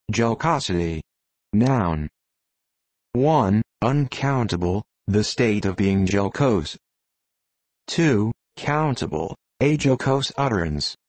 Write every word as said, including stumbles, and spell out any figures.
Jocosity. Noun. one. Uncountable, the state of being jocose. two. Countable, a jocose utterance.